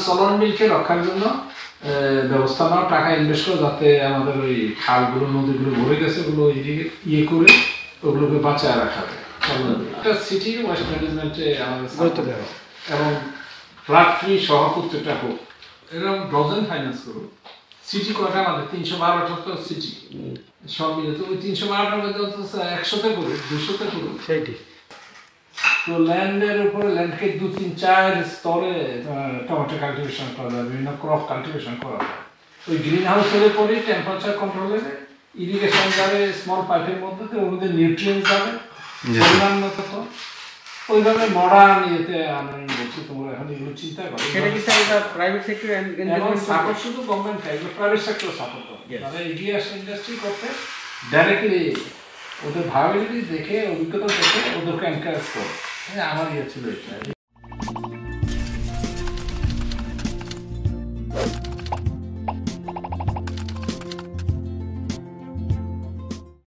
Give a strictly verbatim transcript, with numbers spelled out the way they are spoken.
চলন বিলকে রক্ষার জন্য ব্যবস্থা নাও, টাকা ইনভেস্ট করো যাতে আমাদের ওই খালগুলো নদীগুলো ভরে গেছে ওগুলো ইয়ে করে ওগুলোকে বাঁচায় রাখা যায়। একটা সিটি ওয়েস্ট ম্যানেজমেন্টে আমাদের গুরুত্ব দেওয়া এবং ফ্লাড ফ্রি সহ প্রত্যেকটা হোক এরকম ডজন ফাইন্যান্স করুক। সিটি কয়টা আমাদের তিনশো বারোটা তো সিটি সব মিলে, তো ওই তিনশো বারোটার মধ্যে একশোতে করুক দুশোতে করুক সেইটি। তো ল্যান্ডের উপরে ল্যান্ডকে দু তিন চার স্তরে টমেটো কাল্টিভেশন করা যায়, বিভিন্ন ক্রপ কাল্টিভেশন করা যায়। ওই গ্রিন হাউসের পরে টেম্পারেচার কন্ট্রোলে ইরিগেশন যাবে স্মল পাইপের মধ্যে, ওর মধ্যে নিউট্রিয়েন্টস যাবে পরিমাণ মতো। তো ওইভাবে মডার্ন ইয়েতে আমি বলছি তোমরা এখন এগুলো চিন্তা করো। সেটা কি স্যার প্রাইভেট সেক্টর এবং সাপোর্ট শুধু গভর্নমেন্ট খাই, এগুলো প্রাইভেট সেক্টর সাপোর্ট করে। তারা এগিয়ে আসে ইন্ডাস্ট্রি করতে ডাইরেক্টলি ওদের ভাবিলিটি দেখে অভিজ্ঞতা দেখে ওদেরকে এনকারেজ করে। আমার ইয়ে ছিল এটা।